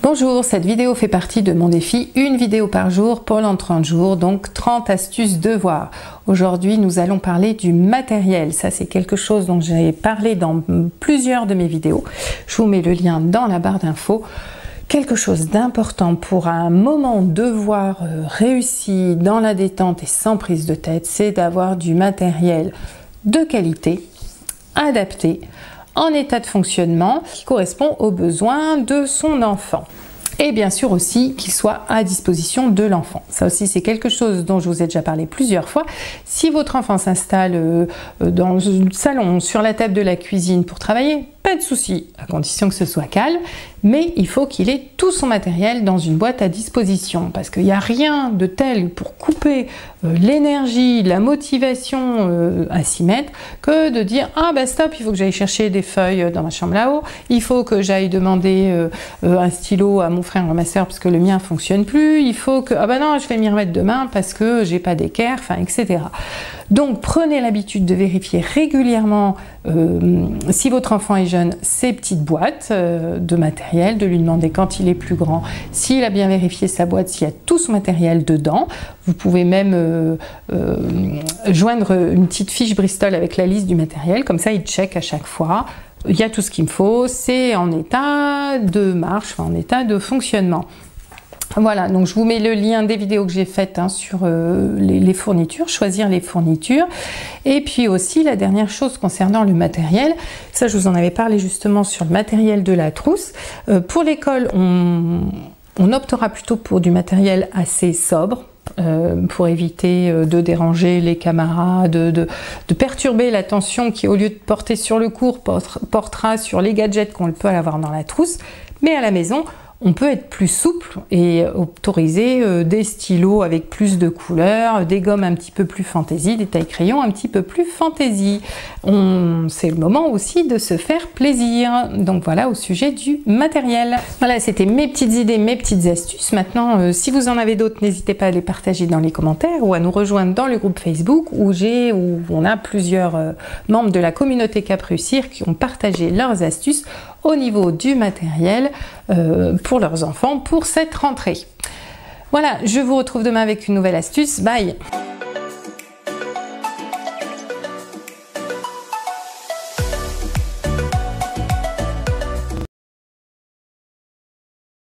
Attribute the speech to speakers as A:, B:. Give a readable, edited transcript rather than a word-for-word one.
A: Bonjour, cette vidéo fait partie de mon défi une vidéo par jour pendant 30 jours, donc 30 astuces devoirs. Aujourd'hui, nous allons parler du matériel. Ça, c'est quelque chose dont j'ai parlé dans plusieurs de mes vidéos. Je vous mets le lien dans la barre d'infos. Quelque chose d'important pour un moment devoir réussi dans la détente et sans prise de tête, c'est d'avoir du matériel de qualité, adapté, en état de fonctionnement qui correspond aux besoins de son enfant. Et bien sûr aussi qu'il soit à disposition de l'enfant. Ça aussi c'est quelque chose dont je vous ai déjà parlé plusieurs fois. Si votre enfant s'installe dans le salon, sur la table de la cuisine pour travailler, pas de souci, à condition que ce soit calme, mais il faut qu'il ait tout son matériel dans une boîte à disposition, parce qu'il n'y a rien de tel pour couper l'énergie, la motivation à s'y mettre, que de dire « Ah bah stop, il faut que j'aille chercher des feuilles dans ma chambre là-haut, il faut que j'aille demander un stylo à mon frère ou à ma soeur parce que le mien fonctionne plus, il faut que... Ah bah non, je vais m'y remettre demain parce que j'ai pas d'équerre, enfin, etc. » Donc prenez l'habitude de vérifier régulièrement si votre enfant est jeune, ces petites boîtes de matériel, de lui demander quand il est plus grand, s'il a bien vérifié sa boîte, s'il y a tout son matériel dedans. Vous pouvez même joindre une petite fiche Bristol avec la liste du matériel, comme ça il check à chaque fois. Il y a tout ce qu'il me faut, c'est en état de marche, enfin, en état de fonctionnement. Voilà, donc je vous mets le lien des vidéos que j'ai faites sur les fournitures, choisir les fournitures. Et puis aussi la dernière chose concernant le matériel, ça je vous en avais parlé justement sur le matériel de la trousse. Pour l'école, on optera plutôt pour du matériel assez sobre, pour éviter de déranger les camarades, de perturber l'attention qui au lieu de porter sur le cours portera sur les gadgets qu'on peut avoir dans la trousse. Mais à la maison, on peut être plus souple et autoriser des stylos avec plus de couleurs, des gommes un petit peu plus fantaisie, des tailles crayons un petit peu plus fantaisie. C'est le moment aussi de se faire plaisir. Donc voilà au sujet du matériel. Voilà, c'était mes petites idées, mes petites astuces. Maintenant, si vous en avez d'autres, n'hésitez pas à les partager dans les commentaires ou à nous rejoindre dans le groupe Facebook où on a plusieurs membres de la communauté Cap Réussir qui ont partagé leurs astuces au niveau du matériel pour leurs enfants pour cette rentrée. Voilà, je vous retrouve demain avec une nouvelle astuce. Bye!